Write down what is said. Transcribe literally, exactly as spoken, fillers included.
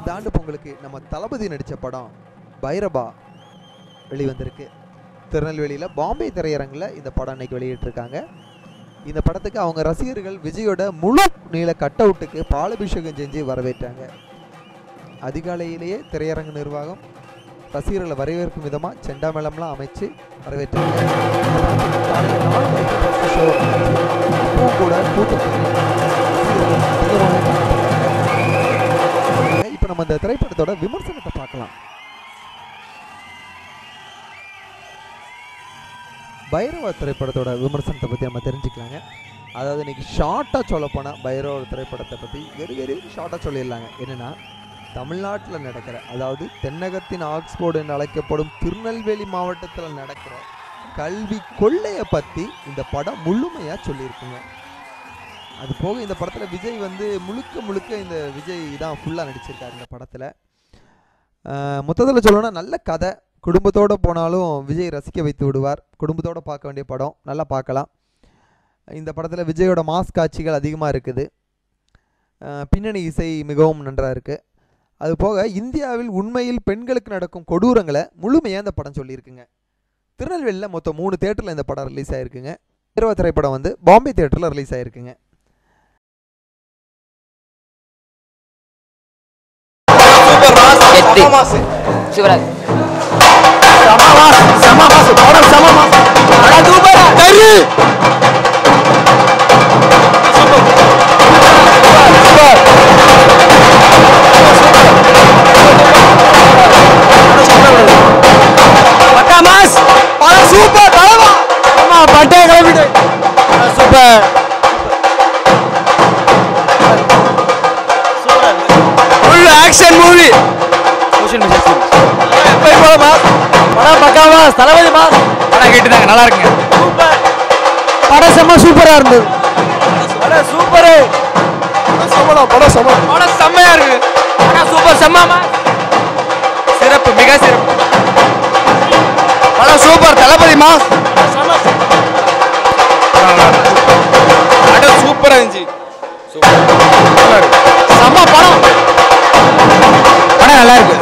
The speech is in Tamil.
இந்த ஆண்டு பொங்கலுக்கு நம்ம தளபதி நடித்த படம் பைரபா வெளிவந்திருக்கு. திருநெல்வேலியில் பாம்பே திரையரங்கில் இந்த படம் இன்னைக்கு வெளியிட்டிருக்காங்க. இந்த படத்துக்கு அவங்க ரசிகர்கள் விஜயோட முழு நீள கட் அவுட்டுக்கு பாலபிஷேகம் செஞ்சு வரவேற்றாங்க. அதிகாலையிலேயே திரையரங்கு நிர்வாகம் ரசிகர்களை வரவேற்கும் விதமாக செண்டா மேளம்லாம் அமைச்சு வரவேற்றாங்க. கூட இப்போ நம்ம இந்த திரைப்படத்தோட விமர்சனத்தை பார்க்கலாம். பைரவா திரைப்படத்தோட விமர்சனத்தை பற்றி நம்ம தெரிஞ்சுக்கலாங்க. அதாவது இன்னைக்கு ஷார்ட்டாக சொல்ல போனால் பைரவா திரைப்படத்தை பற்றி வெறு வெறு ஷார்ட்டாக சொல்லிடலாங்க. என்னென்னா, தமிழ்நாட்டில் நடக்கிற, அதாவது தென்னகத்தின் ஆக்ஸ்போர்டு என்று அழைக்கப்படும் திருநெல்வேலி மாவட்டத்தில் நடக்கிற கல்வி கொள்ளையை பற்றி இந்த படம் முழுமையாக சொல்லியிருக்குங்க. அது போக இந்த படத்தில் விஜய் வந்து முழுக்க முழுக்க இந்த விஜய் தான் ஃபுல்லாக நடிச்சிருக்காரு இந்த படத்தில். மொத்தத்தில் சொல்லணும்னா நல்ல கதை, குடும்பத்தோடு போனாலும் விஜய் ரசிக்க வைத்து விடுவார். குடும்பத்தோடு பார்க்க வேண்டிய படம், நல்லா பார்க்கலாம். இந்த படத்தில் விஜயோட மாஸ் காட்சிகள் அதிகமாக இருக்குது. பின்னணி இசை மிகவும் நன்றாக இருக்குது. அது போக இந்தியாவில் உண்மையில் பெண்களுக்கு நடக்கும் கொடூரங்களை முழுமையாக இந்த படம் சொல்லியிருக்குங்க. திருநெல்வேலியில் மொத்தம் மூணு தேட்டரில் இந்த படம் ரிலீஸ் ஆகிருக்குங்க. பைரவா திரைப்படம் வந்து பாம்பே தேட்டரில் ரிலீஸ் ஆகிருக்குங்க. ஆக்ஷன் மூவி சோஷியல் மீடியா எப்போ போல மாஸ் படம் பக்கா மாஸ் தளபதி மாஸ் படம் கேட்டுதாங்க நல்லா இருக்குங்க. சூப்பர் படம் செம்ம சூப்பரா இருந்தது. படம் சூப்பர் சமடா படம் சம படம் செம்மையா இருக்கு. படம் சூப்பர் செம்ம மாஸ் சிறப்பு மிக சிறப்பு. படம் சூப்பர் தளபதி மாஸ் படம் சூப்பரா இருந்துச்சு. சூப்பர் செம்ம படம் படம் நல்லா இருக்கு.